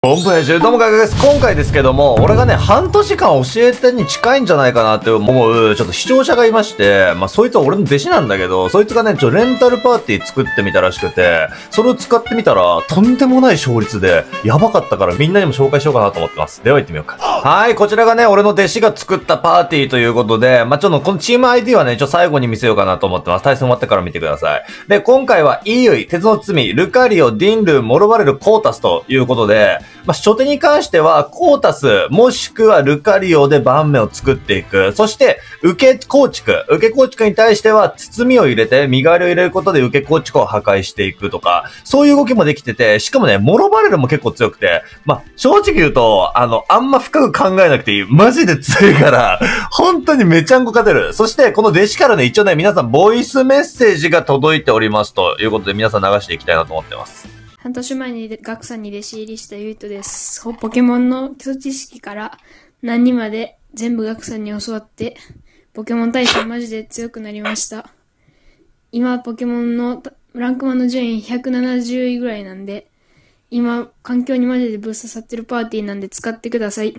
ボンボヤジュどうもガガです。今回ですけども、俺がね、半年間教えてに近いんじゃないかなって思う、ちょっと視聴者がいまして、そいつは俺の弟子なんだけど、そいつがね、レンタルパーティー作ってみたらしくて、それを使ってみたら、とんでもない勝率で、やばかったからみんなにも紹介しようかなと思ってます。では行ってみようか。はい、こちらがね、俺の弟子が作ったパーティーということで、ちょっとこのチーム ID はね、最後に見せようかなと思ってます。対戦終わってから見てください。で、今回は、イーユイ、鉄の包み、ルカリオ、ディンル、モロバレル、コータスということで、初手に関しては、コータス、もしくはルカリオで盤面を作っていく。そして、受け構築に対しては、包みを入れて、身代わりを入れることで受け構築を破壊していくとか、そういう動きもできてて、しかもね、モロバレルも結構強くて、正直言うと、あんま深く考えなくていい。マジで強いから、本当にめちゃんこ勝てる。そして、この弟子からね、一応ね、皆さん、ボイスメッセージが届いておりますということで、皆さん流していきたいなと思ってます。 半年前にガクさんに弟子入りしたユイトです。ポケモンの基礎知識から何にまで全部ガクさんに教わって、ポケモン対戦マジで強くなりました。今、ポケモンのランクマンの順位170位ぐらいなんで、今、環境にマジでぶっ刺さってるパーティーなんで使ってください。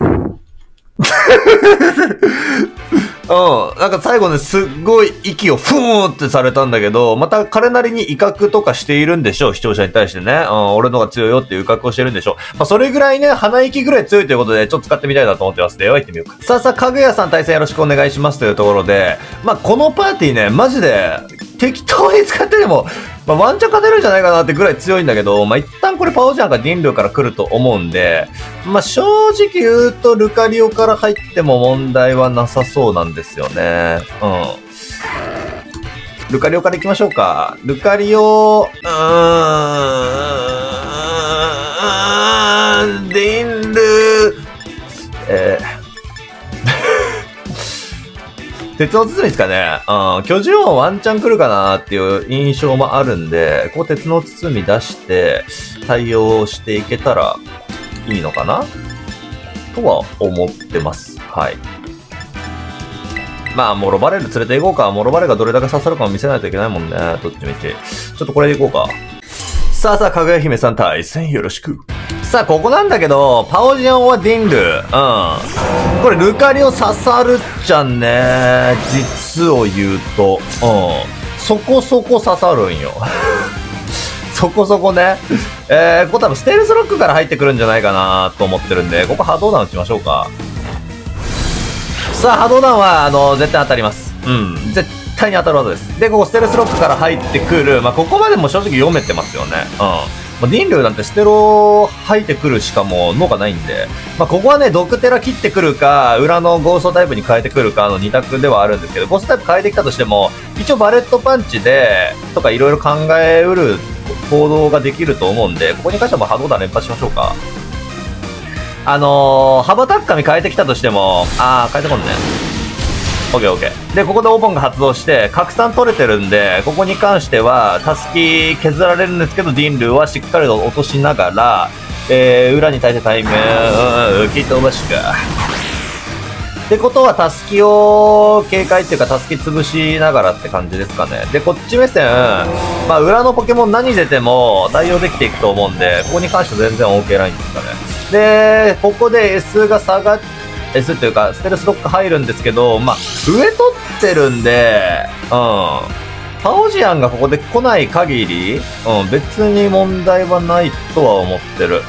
なんか最後ね、すっごい息をふーんってされたんだけど、また彼なりに威嚇とかしているんでしょう、視聴者に対してね。俺のが強いよっていう威嚇をしてるんでしょう。それぐらいね、鼻息ぐらい強いということで、ちょっと使ってみたいなと思ってます。では行ってみようか。さあ、かぐやさん対戦よろしくお願いしますというところで、このパーティーね、マジで、適当に使ってでも、ワンチャン勝てるんじゃないかなってぐらい強いんだけど、一旦これパオジャンかディンルーから来ると思うんで、正直言うとルカリオから入っても問題はなさそうなんですよね。ルカリオから行きましょうか。ルカリオ、ディンルー、鉄の包みですかね。居住音ワンチャン来るかなっていう印象もあるんで、ここ鉄の包み出して対応していけたらいいのかなとは思ってます。はい。モロバレル連れて行こうか。モロバレルがどれだけ刺さるかも見せないといけないもんね。どっちみち。ちょっとこれで行こうか。さあ、かぐや姫さん対戦よろしく。さあ、ここなんだけど、パオジアンはディンル。これ、ルカリオ刺さるじゃんね。実を言うと。そこそこ刺さるんよ。そこそこね。ここ多分ステルスロックから入ってくるんじゃないかなと思ってるんで、ここ波動弾打ちましょうか。さあ、波動弾は、絶対当たります。絶対に当たる技です。で、ここステルスロックから入ってくる。ここまでも正直読めてますよね。ディンルーなんてステロ入ってくるしかも脳がないんで、ここはね、毒テラ切ってくるか、裏のゴーストタイプに変えてくるかの2択ではあるんですけど、ゴーストタイプ変えてきたとしても、一応バレットパンチで、とかいろいろ考えうる行動ができると思うんで、ここに関しては波動弾連発しましょうか。ハバタッカミ変えてきたとしても、変えてこんね。オッケーオッケー。で、ここでオーボンが発動して、拡散取れてるんで、ここに関しては、タスキ削られるんですけど、ディンルーはしっかりと落としながら、裏に対してタイム、吹き飛ばしか。ってことは、タスキを警戒っていうか、タスキ潰しながらって感じですかね。で、こっち目線、裏のポケモン何出ても対応できていくと思うんで、ここに関しては全然 OK ラインですかね。で、ここで S が下がって、S というか、ステルスロック入るんですけど、上取ってるんで、パオジアンがここで来ない限り、別に問題はないとは思ってる。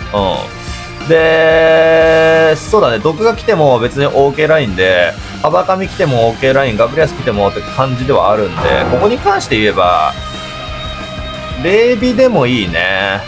で、そうだね、毒が来ても別に OK ラインで、ハバカミ来ても OK ライン、ガブリアス来てもって感じではあるんで、ここに関して言えば、レイビでもいいね。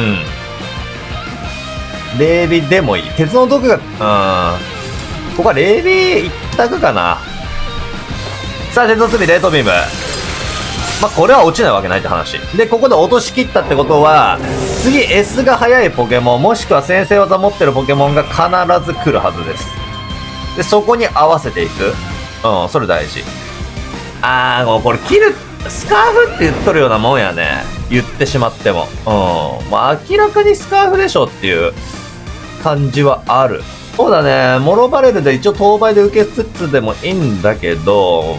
レイビでもいい。鉄の毒が、ここはレイビー一択かな。さあ、鉄の罪、レートビーム。これは落ちないわけないって話。で、ここで落としきったってことは、次 S が速いポケモン、もしくは先制技持ってるポケモンが必ず来るはずです。で、そこに合わせていく。それ大事。もうこれ切る、スカーフって言っとるようなもんやね。言ってしまっても。明らかにスカーフでしょっていう感じはある。そうだね、モロバレルで一応当倍で受けつつでもいいんだけど、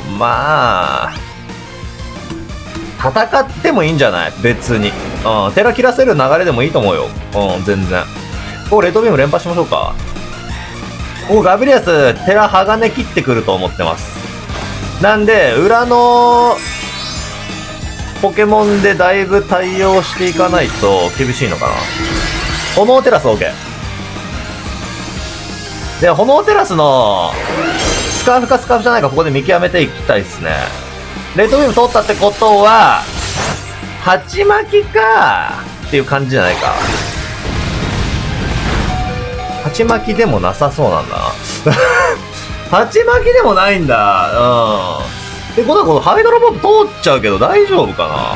戦ってもいいんじゃない別に。テラ切らせる流れでもいいと思うよ。全然。 ここレッドビーム連発しましょうか。ここガブリアス、テラ鋼切ってくると思ってます。なんで、裏の、ポケモンでだいぶ対応していかないと厳しいのかな。炎テラス OK。で、炎テラスの、スカーフかスカーフじゃないかここで見極めていきたいですね。レッドビーム通ったってことは、鉢巻きかっていう感じじゃないか。鉢巻きでもなさそうなんだな。鉢巻きでもないんだ。うん。ってことはこのハイドロポンプ通っちゃうけど大丈夫か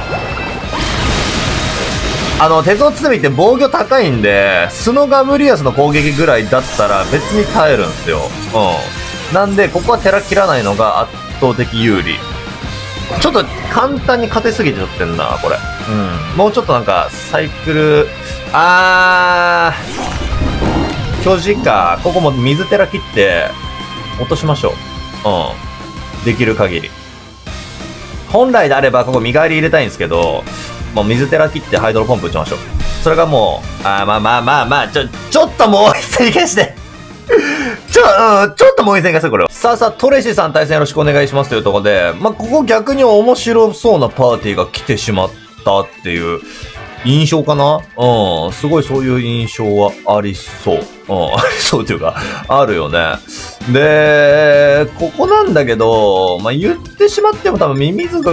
な。鉄の包みって防御高いんで、スノガブリアスの攻撃ぐらいだったら別に耐えるんですよ。うん。なんで、ここはテラ切らないのが圧倒的有利。ちょっと簡単に勝てすぎちゃってんな、これ。うん。もうちょっとなんか、サイクル、巨人か。ここも水テラ切って、落としましょう。うん。できる限り。本来であれば、ここ身代わり入れたいんですけど、もう水テラ切ってハイドロポンプ打ちましょう。それがもう、ちょっともう一戦消して。ちょっともう一戦消して、これを。さあ、トレシーさん対戦よろしくお願いしますというところで、ここ逆に面白そうなパーティーが来てしまったっていう印象かな。すごいそういう印象はありそう。ありそうというか、あるよね。で、ここなんだけど、言ってしまっても多分ミミズ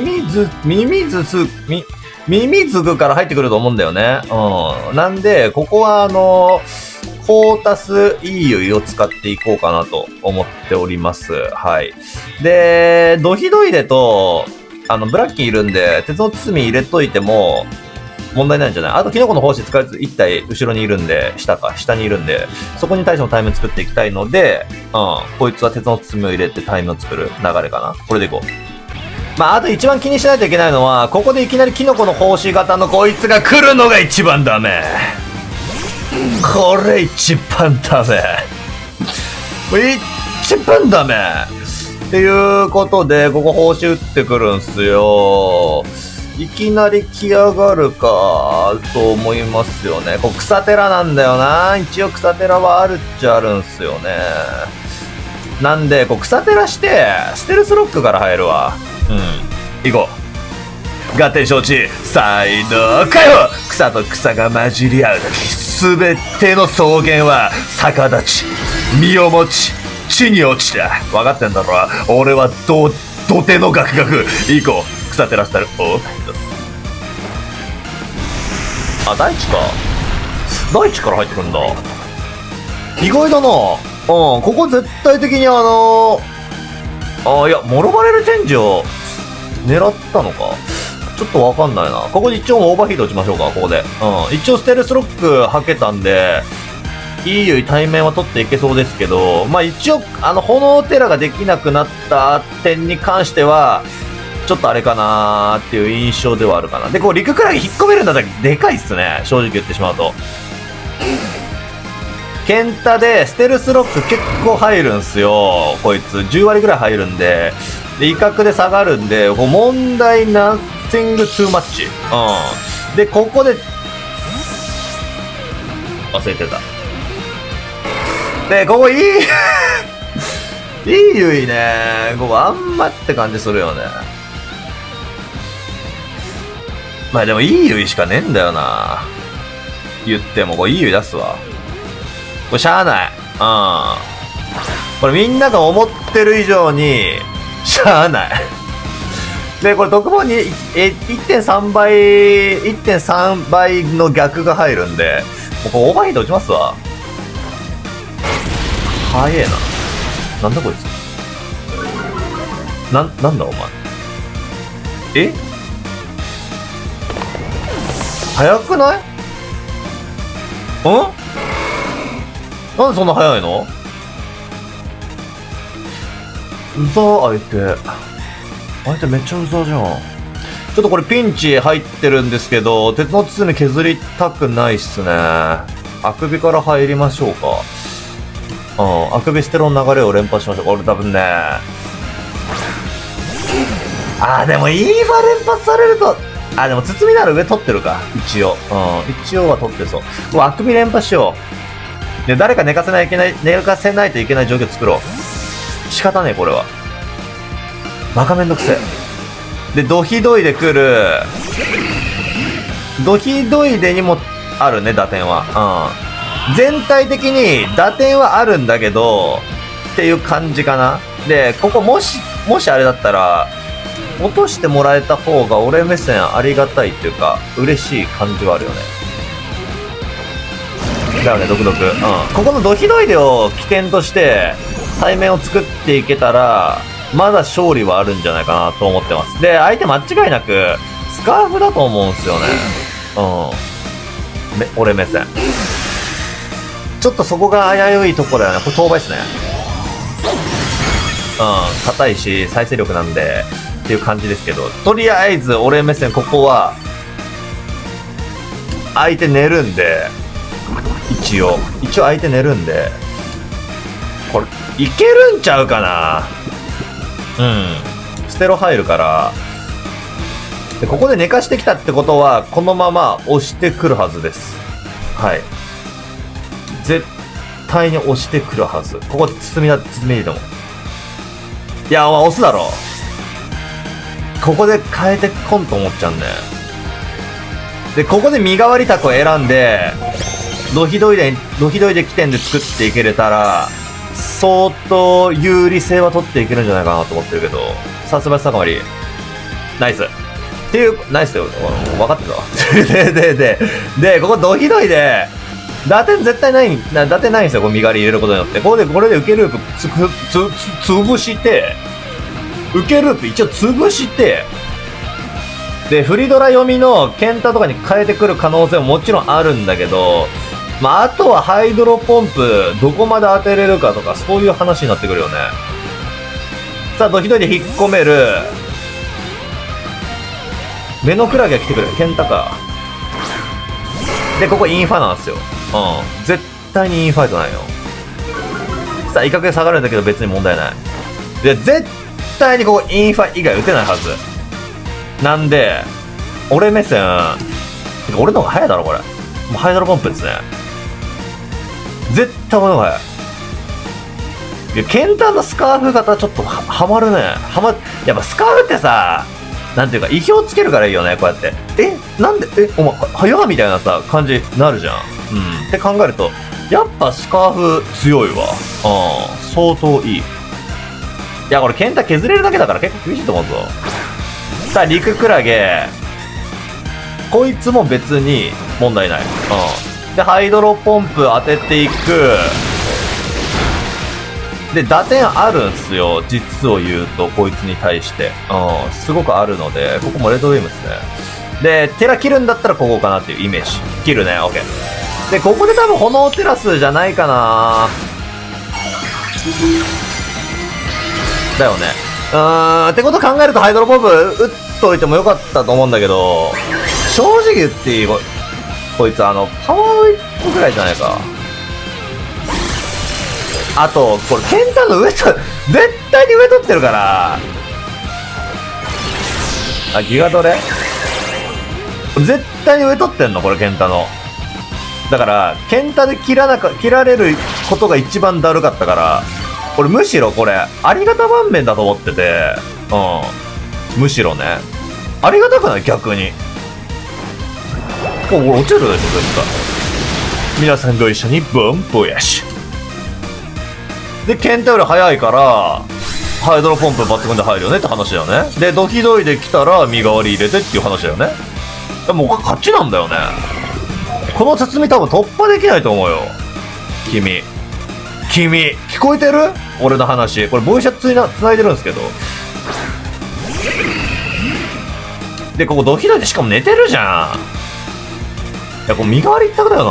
グから入ってくると思うんだよね。なんで、ここはコータスイーユイを使っていこうかなと思っております。はい。で、ドヒドイレと、ブラッキーいるんで、鉄の包み入れといても、問題ないんじゃない。あと、キノコの胞子使わず1体後ろにいるんで、下にいるんで、そこに対してのタイム作っていきたいので、こいつは鉄の包みを入れてタイムを作る流れかな。これでいこう。あと一番気にしないといけないのは、ここでいきなりキノコの胞子型のこいつが来るのが一番ダメ。これ一番ダメ。一番ダメ。っていうことで、ここ胞子打ってくるんすよ。いきなり来やがるか、と思いますよね。ここ草寺なんだよな。一応草寺はあるっちゃあるんすよね。なんで、こう草寺して、ステルスロックから入るわ。行こう。合点承知。サイドかよ。草と草が混じり合うとき、すべての草原は逆立ち、身を持ち、地に落ちた。分かってんだろ。俺は土手のガクガク。行こう。草照らしたる。大地か。大地から入ってくんだ。意外だな。ここ絶対的にいや、モロバレルチェンジを狙ったのか。ちょっとわかんないな。ここで一応オーバーヒート打ちましょうか、ここで。一応ステルスロックはけたんで、いい対面は取っていけそうですけど、一応、炎テラができなくなった点に関しては、ちょっとあれかなーっていう印象ではあるかな。で、こう、陸クラゲ引っ込めるんだったらでかいっすね。正直言ってしまうと。ケンタで、ステルスロック結構入るんすよ。こいつ。10割ぐらい入るんで。で、威嚇で下がるんで、こう問題ナッシングトゥーマッチ。で、ここで、忘れてた。で、ここいい、いいね。ここあんまって感じするよね。でもいいしかねえんだよな。言っても、これいい出すわ。これしゃあない。これみんなが思ってる以上に、しゃあない。で、これ特番に 1.3 倍の逆が入るんで、もうこれオーバーヒート打ちますわ。早えな。なんだこいつ。なんだお前。早くない？なんでそんな早いの？うざー、相手めっちゃうざじゃん。ちょっとこれピンチ入ってるんですけど、鉄の包み削りたくないっすね。あくびから入りましょうか。あくびステロの流れを連発しましょう。これ多分ね。でもイーバ連発されると、 あ、でも包みなら上取ってるか。一応。一応は取ってそう。うわ、あくび連発しよう。で、誰か寝かせないといけない状況作ろう。仕方ねえ、これは。バカめんどくせえ。で、ドヒドイで来る。ドヒドイでにもあるね、打点は。全体的に打点はあるんだけど、っていう感じかな。で、ここもしあれだったら、落としてもらえた方が俺目線ありがたいっていうか、嬉しい感じはあるよね。だよね、独特。ここのドヒドイデを起点として、対面を作っていけたら、まだ勝利はあるんじゃないかなと思ってます。で、相手間違いなく、スカーフだと思うんすよね。俺目線。ちょっとそこが危ういとこだよね。これ、当倍っすね。硬いし、再生力なんで、っていう感じですけど、とりあえず、俺目線、ここは、相手寝るんで、一応相手寝るんで、これ、いけるんちゃうかな。ステロ入るから、で、ここで寝かしてきたってことは、このまま押してくるはずです。はい。絶対に押してくるはず。ここ、包みでも。いや、押すだろ。ここで変えてこんと思っちゃうんだよ。で、ここで身代わり卓を選んで、ドヒドイで起点で作っていけれたら、相当有利性は取っていけるんじゃないかなと思ってるけど、さすが坂まり。ナイス。っていう、ナイスだよ。分かってたで、ここドヒドイで、打点絶対ないんですよ、この身代わり入れることによって。これで受けループ潰して、受けループ一応潰して、で、フリドラ読みのケンタとかに変えてくる可能性ももちろんあるんだけど、まあ、あとはハイドロポンプ、どこまで当てれるかとか、そういう話になってくるよね。さあ、ドヒドイで引っ込める。目のクラゲが来てくる。ケンタか。で、ここインファなんですよ。絶対にインファイトないよ。さあ、威嚇で下がるんだけど別に問題ない。で、絶対にここインファ以外打てないはず。なんで、俺目線、俺の方が早いだろ、これ。もうハイドロポンプですね。絶対俺の方が早い。いや、ケンタのスカーフ型ちょっとはまるね。やっぱスカーフってさ、なんていうか、意表をつけるからいいよね、こうやって。なんで、お前、早っみたいなさ、感じになるじゃん。って考えると、やっぱスカーフ強いわ。相当いい。いや、これ、ケンタ削れるだけだから結構厳しいと思うぞ。さあ、陸クラゲ。こいつも別に問題ない。で、ハイドロポンプ当てていく。で、打点あるんすよ。実を言うと、こいつに対して。すごくあるので、ここもレッドウィームですね。で、テラ切るんだったらここかなっていうイメージ。切るね、オッケー。で、ここで多分炎テラスじゃないかな。だよね。ってこと考えるとハイドロポンプ打っといてもよかったと思うんだけど、正直言っていい、こいつパワーウィップぐらいじゃないか。あと、これ、ケンタの上と、絶対に上取ってるから。ギガドレ絶対に上取ってんのこれ、ケンタの。だから、ケンタで切られることが一番だるかったから、俺むしろこれ、ありがた盤面だと思ってて、むしろね。ありがたくない逆に。俺落ちるでしょ、絶対。皆さんご一緒に、ボンボヤシ。で、ケンタより速いから、ハイドロポンプ抜群で入るよねって話だよね。で、ドキドイで来たら身代わり入れてっていう話だよね。もう勝ちなんだよね。この包み多分突破できないと思うよ。君、聞こえてる？俺の話。これボイシャツ繋いでるんですけど。で、ここドキドイでしかも寝てるじゃん。いや、これ身代わり一択だよ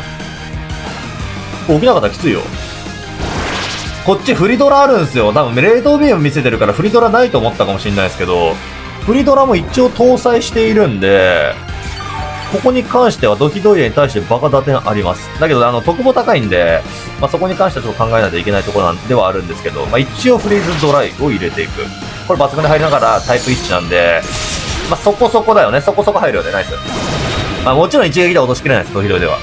な。起きなかったらきついよ。こっちフリドラあるんすよ。多分冷凍ビーム見せてるからフリドラないと思ったかもしれないですけど、フリドラも一応搭載しているんで、ここに関してはドキドイに対してバカ打点あります。だけど特も高いんで、そこに関してはちょっと考えないといけないところではあるんですけど、一応フリーズドライを入れていく。これ抜群で入りながらタイプ1なんで、 まあ、そこそこだよね。そこそこ入るよね。ナイス。まあ、もちろん一撃では落としきれないです、ドヒドヒでは。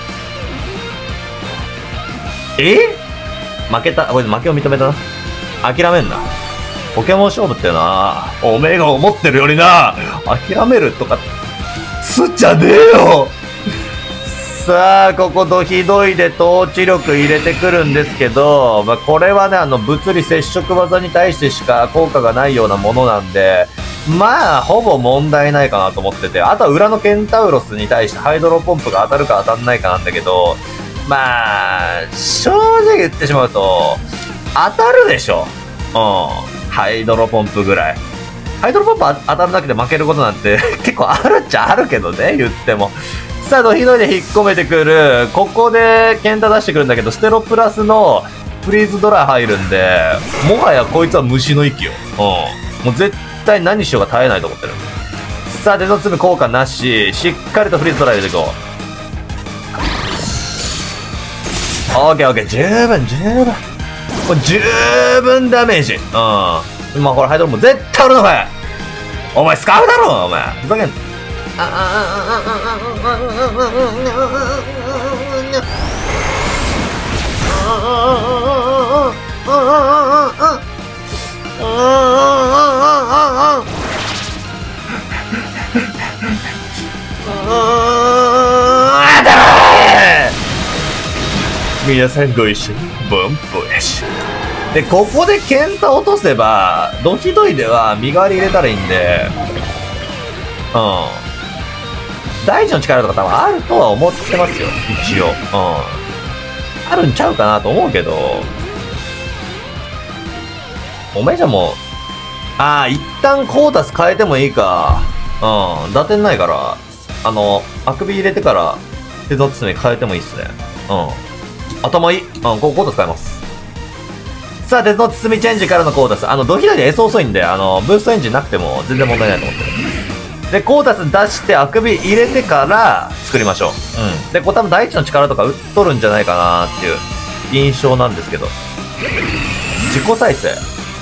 負けた。これ負けを認めたな。諦めんな。ポケモン勝負ってな、おめえが思ってるよりな、諦めるとか、すじゃねえよ。さあ、ここドヒドイで統治力入れてくるんですけど、まあ、これはね、物理接触技に対してしか効果がないようなものなんで、まあ、ほぼ問題ないかなと思ってて、あとは裏のケンタウロスに対してハイドロポンプが当たるか当たんないかなんだけど、まあ、正直言ってしまうと、当たるでしょ。ハイドロポンプぐらい。ハイドロポンプ当たらなくて負けることなんて結構あるっちゃあるけどね、言っても。さあ、ドヒドイで引っ込めてくる。ここでケンタ出してくるんだけど、ステロプラスのフリーズドライ入るんで、もはやこいつは虫の息よ。もう絶対何しようが耐えないと思ってる。さあ、デゾツム効果なし。しっかりとフリーズドライ入れていこう。オッケーオッケー。十分、十分。これ十分ダメージ。まあこれハイドロも絶対俺のかい。お前スカーフだろお前。ふざけん。皆さんご一緒にボンボヤシで、ここでケンタ落とせばドヒドイでは身代わり入れたらいいんで、大地の力とか多分あるとは思ってますよ、一応。あるんちゃうかなと思うけど、お前じゃもう、一旦コータス変えてもいいか。打点ないから、あくび入れてから、手の包み変えてもいいっすね。頭いい。ここコータス変えます。さあ、鉄の包みチェンジからのコータス。ドヒドイで S 遅いんで、ブーストエンジンなくても全然問題ないと思ってる。で、コータス出してあくび入れてから作りましょう。で、これ多分大地の力とか打っとるんじゃないかなっていう印象なんですけど。自己再生。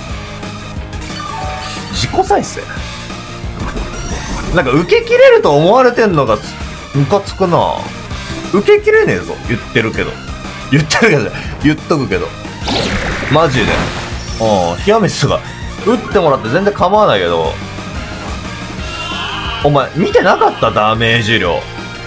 自己再生なんか受け切れると思われてんのがムカつくな。受け切れねえぞ。言ってるけど。言っとくけど。マジで。ヒアメスが打ってもらって全然構わないけど、お前見てなかったダメージ量。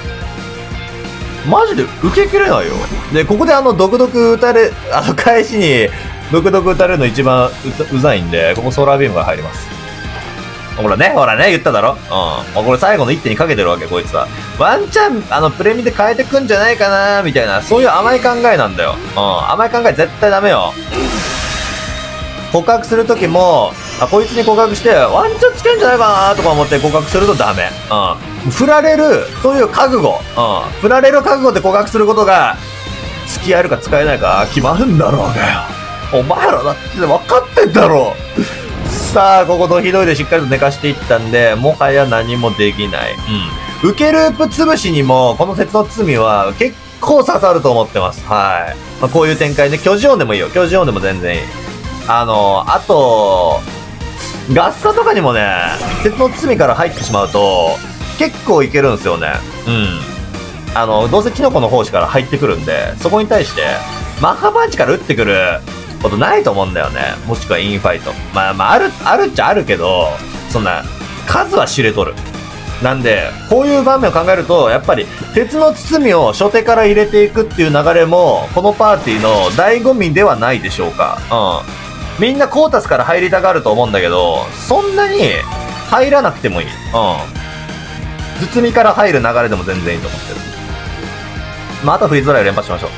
マジで受け切れないよ。で、ここで毒々打たれ、返しに毒々打たれるの一番うざいんで、ここソーラービームが入ります。ほらね、言っただろ。これ最後の一手にかけてるわけ、こいつは。ワンチャン、プレミで変えてくんじゃないかなみたいな、そういう甘い考えなんだよ。甘い考え絶対ダメよ。告白するときも、こいつに告白して、ワンチャンつけんじゃないかなとか思って告白するとダメ。振られる、そういう覚悟。振られる覚悟で告白することが、付き合えるか使えないか決まるんだろうがよ。お前らだって分かってんだろ。さあ、ここドヒドイでしっかりと寝かしていったんで、もはや何もできない。受けループ潰しにも、この鉄の包みは結構刺さると思ってます。はい。こういう展開で、巨人音でもいいよ。巨人音でも全然いい。あと、ガッサとかにもね、鉄の包みから入ってしまうと、結構いけるんですよね。どうせキノコの胞子から入ってくるんで、そこに対して、マッハパンチから打ってくることないと思うんだよね。もしくはインファイト。あるっちゃあるけど、そんな、数は知れとる。なんで、こういう場面を考えると、やっぱり、鉄の包みを初手から入れていくっていう流れも、このパーティーの醍醐味ではないでしょうか。みんなコータスから入りたがると思うんだけど、そんなに入らなくてもいい。包みから入る流れでも全然いいと思ってる。あとはフリーズドライを連発しましょう。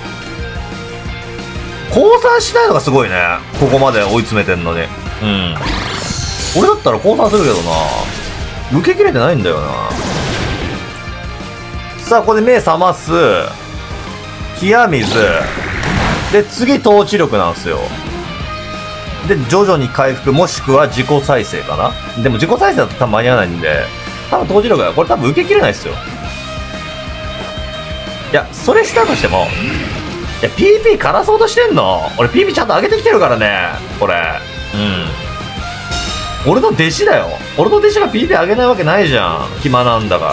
降参しないのがすごいね。ここまで追い詰めてんのに。俺だったら降参するけどな。受け切れてないんだよな。さあ、ここで目覚ます。冷や水。で、次、統治力なんですよ。で、徐々に回復、もしくは自己再生かな。でも自己再生だと多分間に合わないんで、多分統治力が、これ多分受け切れないっすよ。いや、それしたとしても、いや、PP 枯らそうとしてんの？俺 PP ちゃんと上げてきてるからね、これ。 俺の弟子だよ。俺の弟子が PV あげないわけないじゃん。暇なんだから。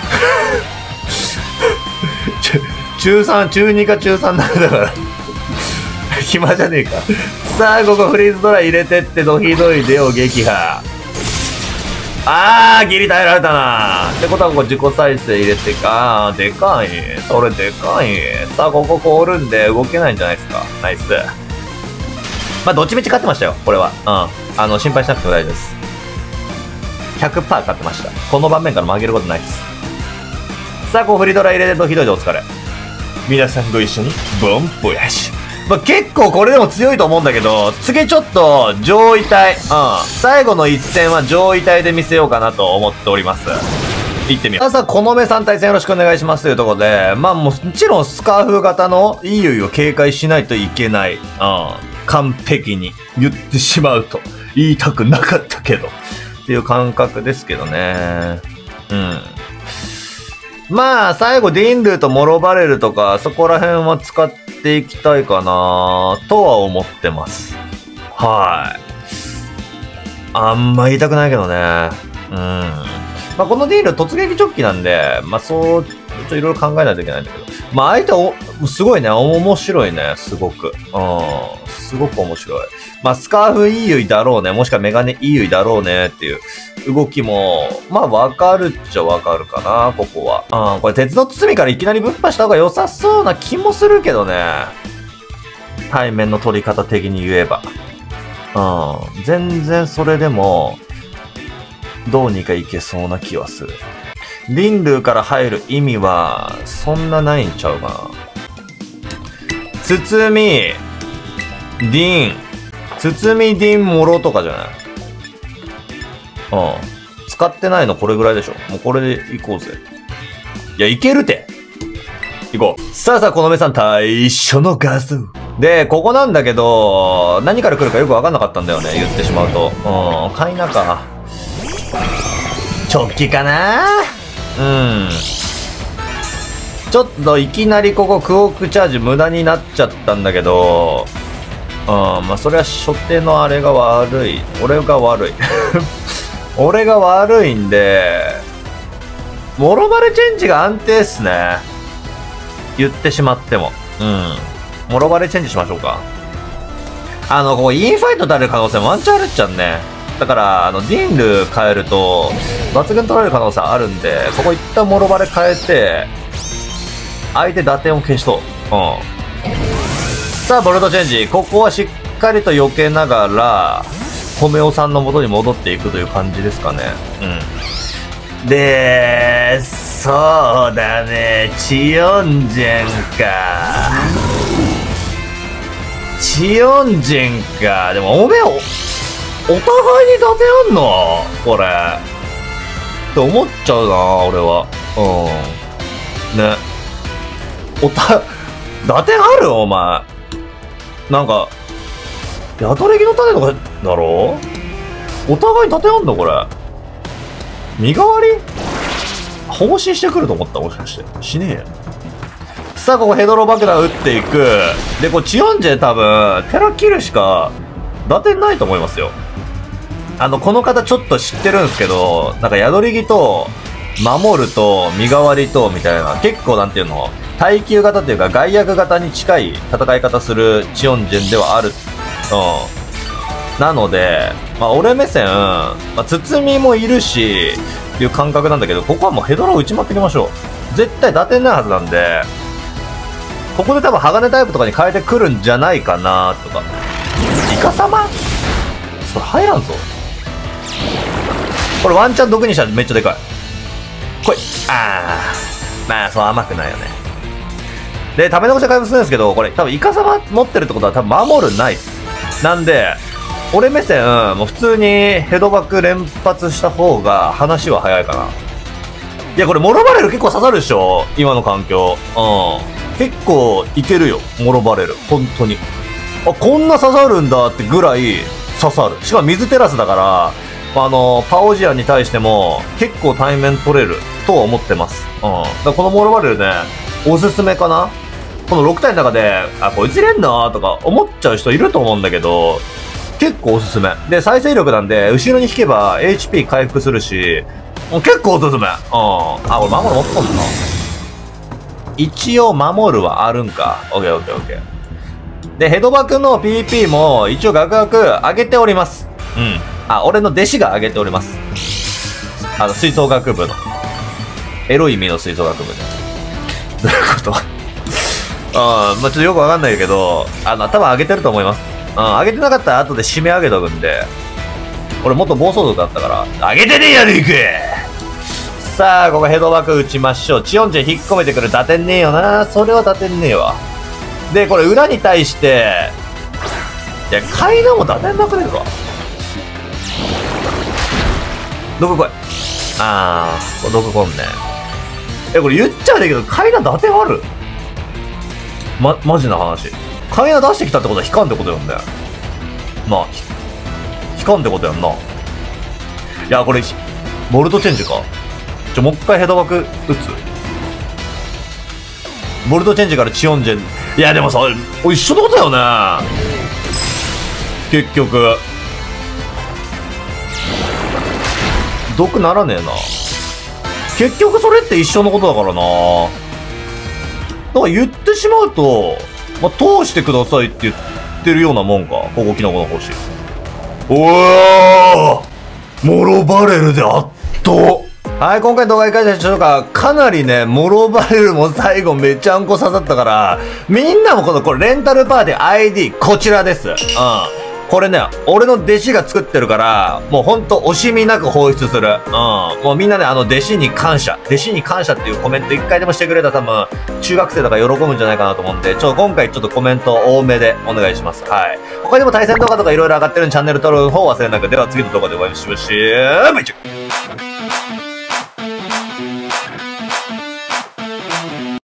中3、中2か中3なんだから。暇じゃねえか。さあ、ここフリーズドライ入れてってドヒドイでよ、撃破。ギリ耐えられたな。ってことはここ自己再生入れてか。でかい。それでかい。さあ、ここ凍るんで動けないんじゃないですか。ナイス。まあ、どっちみち勝ってましたよ、これは。心配しなくても大丈夫です。100% 勝ってました。この盤面から曲げることないです。さあ、こうフリードラ入れてドヒドイでお疲れ。皆さんご一緒に、ボンボヤッシュ。まあ、結構これでも強いと思うんだけど、次ちょっと上位体、最後の一戦は上位体で見せようかなと思っております。行ってみよう。さあ、この目さん対戦よろしくお願いしますというところで、まあもちろんスカーフ型のイーユイを警戒しないといけない。完璧に言ってしまうと言いたくなかったけどっていう感覚ですけどね。まあ、最後ディンルーとモロバレルとか、そこら辺は使っていきたいかなとは思ってます。はい。あんま言いたくないけどね。まあ、このディンルー突撃ジョッキなんで、まあ、いろいろ考えないといけないんだけど。まあ、相手すごいね。面白いね。すごく。すごく面白い。まあ、スカーフイーユイだろうね。もしくはメガネイーユイだろうねっていう動きも、まあ、わかるっちゃわかるかな、ここは。これ鉄の包みからいきなりぶっ破した方が良さそうな気もするけどね。対面の取り方的に言えば。全然それでも、どうにかいけそうな気はする。リンルーから入る意味は、そんなないんちゃうかな。包み、ディン、包みディンモロとかじゃない？使ってないのこれぐらいでしょ。もうこれでいこうぜ。いや、いけるて。いこう。さあさあ、この目さん対初の画像。で、ここなんだけど、何から来るかよくわかんなかったんだよね。言ってしまうと。買いなか。直帰かな？ちょっといきなりここクオークチャージ無駄になっちゃったんだけど、まあそれは初手のあれが悪い。俺が悪い。俺が悪いんで、モロバレチェンジが安定っすね。言ってしまっても。モロバレチェンジしましょうか。ここインファイトである可能性もワンチャンあるっちゃんね。だから、ディンル変えると、抜群取られる可能性あるんで、ここ一旦モロバレ変えて、相手打点を消しとう。さあ、ボルトチェンジ。ここはしっかりと避けながら、ホメオさんの元に戻っていくという感じですかね。で、そうだね。チヨンジェンか。チヨンジェンか。でも、おめえ、お互いに打てあんのこれ。って思っちゃうな、俺は。ね。打点あるお前。なんか、ヤトレギの種とかだろ？お互い打点あんのこれ。身代わり？放心してくると思ったもしかして。しねえよ。さあ、ここヘドロ爆弾撃っていく。で、これチヨンジェ多分、テラキルしか打点ないと思いますよ。この方ちょっと知ってるんですけど、なんかヤドリギと、守ると、身代わりと、みたいな、結構なんていうの、耐久型っていうか外役型に近い戦い方するチヨンジェンではある。なので、まあ俺目線、まあ包みもいるし、いう感覚なんだけど、ここはもうヘドロ打ちまっていきましょう。絶対打点ないはずなんで、ここで多分鋼タイプとかに変えてくるんじゃないかなとか。イカ様？それ入らんぞ。これワンチャン毒にしたらめっちゃでかい。来い。まあそう甘くないよね。で、食べ残し回復するんですけど、これ多分イカ様持ってるってことは多分守るないっす。なんで、俺目線、もう普通にヘドバック連発した方が話は早いかな。いや、これモロバレル結構刺さるでしょ今の環境。結構いけるよ、モロバレル。本当に。こんな刺さるんだってぐらい刺さる。しかも水テラスだから、パオジアンに対しても結構対面取れると思ってます。だからこのモロバレルね、おすすめかな。この6体の中で、こいつ入れんなとか思っちゃう人いると思うんだけど、 結構おすすめ。で、再生力なんで、後ろに引けば HP 回復するし、結構おすすめ。あ、俺守る持っとんだな。一応守るはあるんか。オッケーオッケーオッケー。で、ヘドバクの PP も一応ガクガク上げております。うん。俺の弟子が上げております。吹奏楽部の。エロい意味の吹奏楽部で。どういうことちょっとよくわかんないけど、多分上げてると思います。上げてなかったら後で締め上げとくんで。俺もっと暴走族だったから、上げてねえやねえか。さあ、ここヘドバク打ちましょう。チオンジェ引っ込めてくる。打点ねえよな。それは打点ねえわ。で、これ裏に対して、いや、階段も打点なくねえか。どこ来い。これどこ来んね。これ言っちゃうねんけど、階段打点ある？マジな話。階段出してきたってことは引かんってことやんね。なあ、引かんってことやんな。いや、これ、ボルトチェンジか。もう一回ヘドバク打つ。ボルトチェンジからチオンジェン。いや、でもさ、一緒のことだよね。結局。毒ならねえな。結局それって一緒のことだからな。だから言ってしまうと、通してくださいって言ってるようなもんか。ここキノコの星。おー、モロバレルで圧倒。はい、今回の動画いかがでしょうか。かなりね、モロバレルも最後めちゃんこ刺さったから、みんなもこれレンタルパーティー ID こちらです。これね、俺の弟子が作ってるから、もうほんと惜しみなく放出する。もうみんなね、弟子に感謝。弟子に感謝っていうコメント一回でもしてくれたら多分、中学生とか喜ぶんじゃないかなと思うんで、今回ちょっとコメント多めでお願いします。はい。他にも対戦動画とか色々上がってるんでチャンネル登録の方忘れなく。では次の動画でお会いしましょう。バイチュ